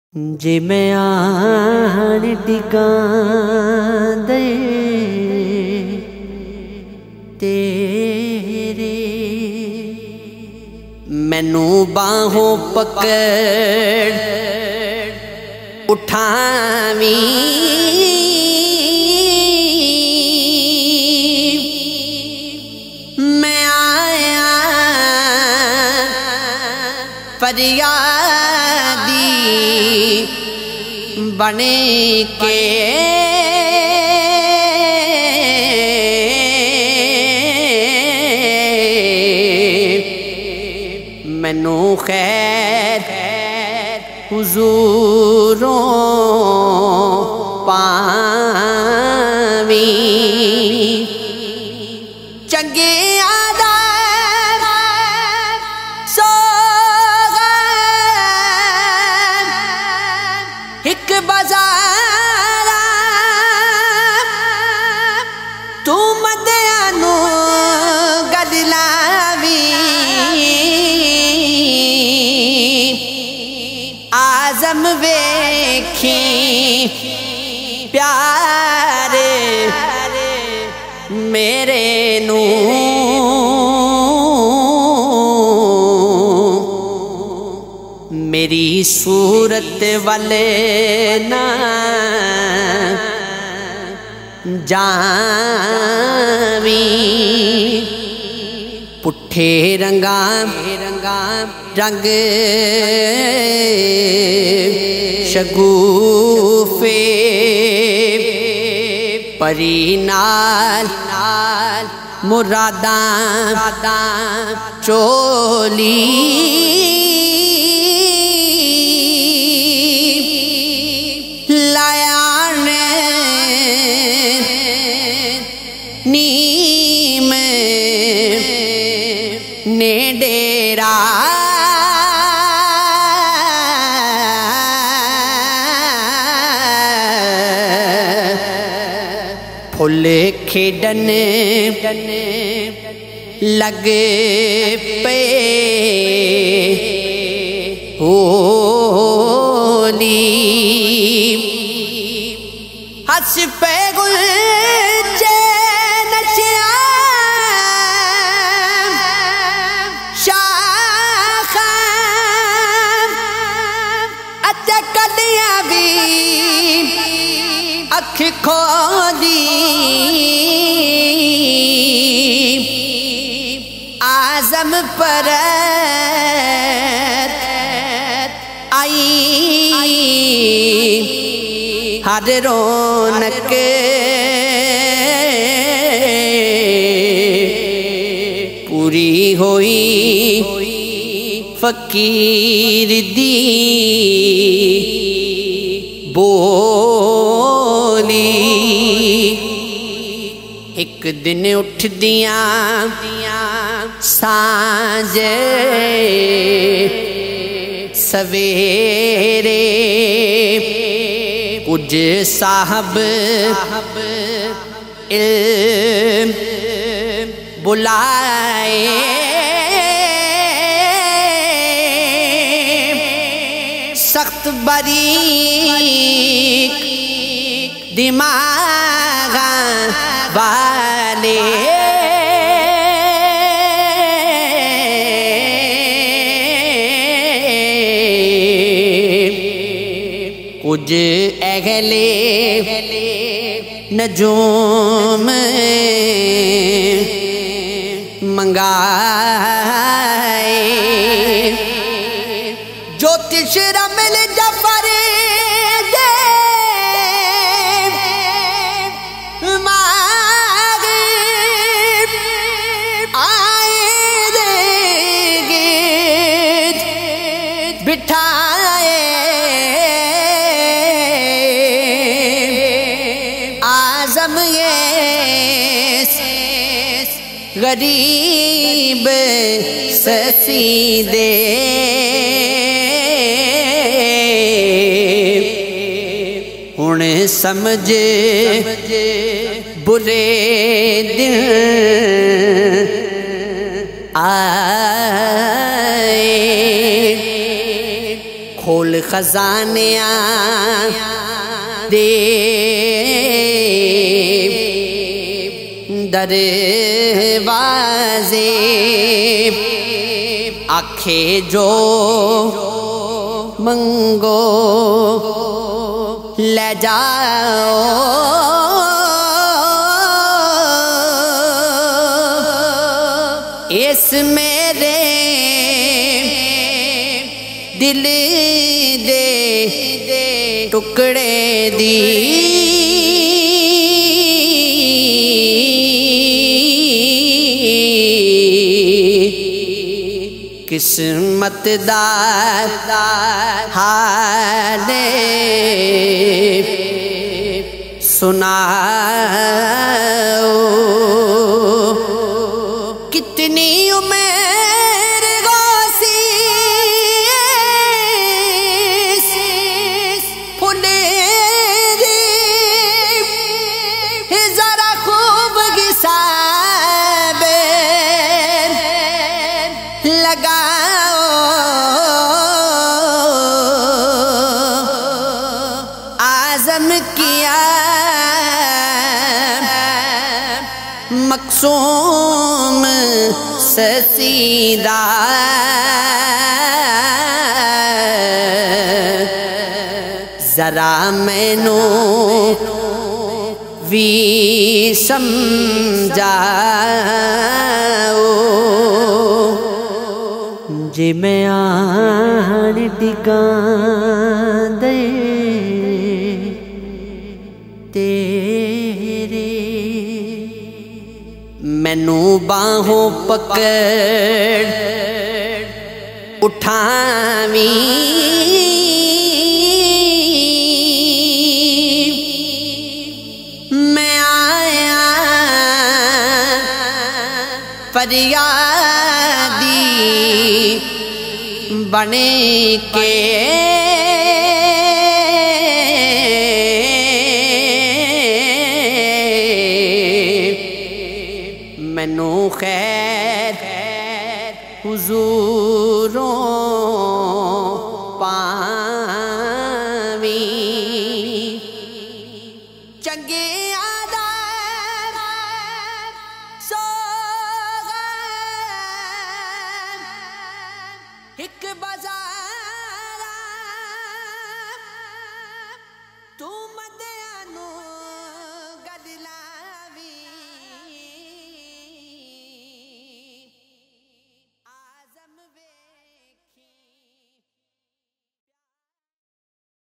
جے میں آن ٹکان دے تیرے مینوں باہوں پکڑ اٹھاویں میں آیا فریادی بنے کے مینوں خیر حضوروں پاویں چنگے آداب سوغن ایک بازار تو مدیانو گل لاویں آزم ویکھی پیار میرے نو میری صورت والے نہ جاویں پٹھے رنگاں رنگ شگوفے پری نال مراداں چولی لایا نیم نے ڈیرا پھل کھیڈن لگ پے ہولی ہس پہ گلچے نچیا شاخاں اتے کلیاں بھی اکھ کھولی آزم پرت آئی ہر رونق پوری ہوئی فقیر دی بولی ایک دن اٹھ دیاں سانج سویرے کچھ صاحب علم بلائے سخت باریک دماغ والے کچھ اہل نجوم منگائے جوتش رمل جفر دے ماغب آئے دے گیت بٹھائے آزم یہ غریب سسیدے ہن سمجھ برے دن آئے کھول خزانیاں دے دروازے آکھے جو منگو لے جاؤ اس میرے دل دے ٹکڑے دی قسمت دار حال سناؤ کتنی عمر غوثی پھولے دی ذرا خوب حساب لگاؤ عزم کیا مقصوم سسیدہ ذرا مینو وی سمجھاؤ جے میں آن ٹکان دے تیرے مینوں باہوں پکڑ اٹھاویں میں آیا فریادی بن کے مینوں خیر حضوروں پاویں چنگے آداب سوغم ایک بازار